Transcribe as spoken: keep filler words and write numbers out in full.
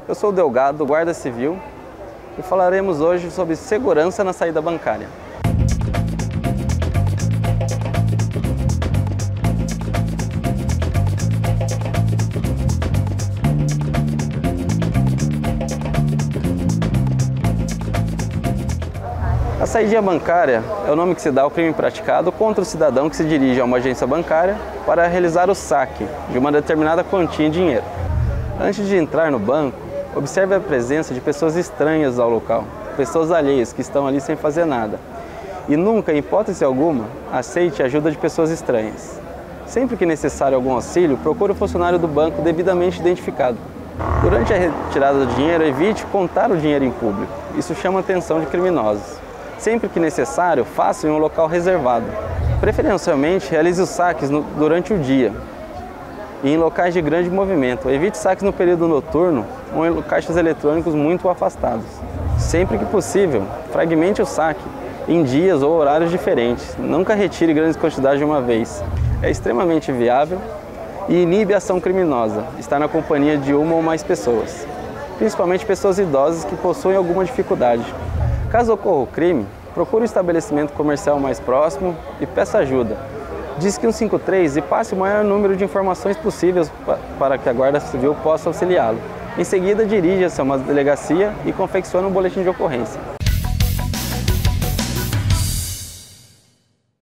Eu sou o Delgado, guarda civil, e falaremos hoje sobre segurança na saída bancária. A saída bancária é o nome que se dá ao crime praticado contra o cidadão que se dirige a uma agência bancária para realizar o saque de uma determinada quantia em dinheiro. Antes de entrar no banco, observe a presença de pessoas estranhas ao local, pessoas alheias que estão ali sem fazer nada. E nunca, em hipótese alguma, aceite a ajuda de pessoas estranhas. Sempre que necessário algum auxílio, procure o funcionário do banco devidamente identificado. Durante a retirada do dinheiro, evite contar o dinheiro em público. Isso chama a atenção de criminosos. Sempre que necessário, faça em um local reservado. Preferencialmente, realize os saques no, durante o dia e em locais de grande movimento. Evite saques no período noturno ou em caixas eletrônicos muito afastados. Sempre que possível, fragmente o saque em dias ou horários diferentes. Nunca retire grandes quantidades de uma vez. É extremamente viável e inibe a ação criminosa estar na companhia de uma ou mais pessoas, principalmente pessoas idosas que possuem alguma dificuldade. Caso ocorra o crime, procure o estabelecimento comercial mais próximo e peça ajuda. Disque cento e cinquenta e três e passe o maior número de informações possíveis para que a Guarda Civil possa auxiliá-lo. Em seguida, dirija-se a uma delegacia e confeccione um boletim de ocorrência.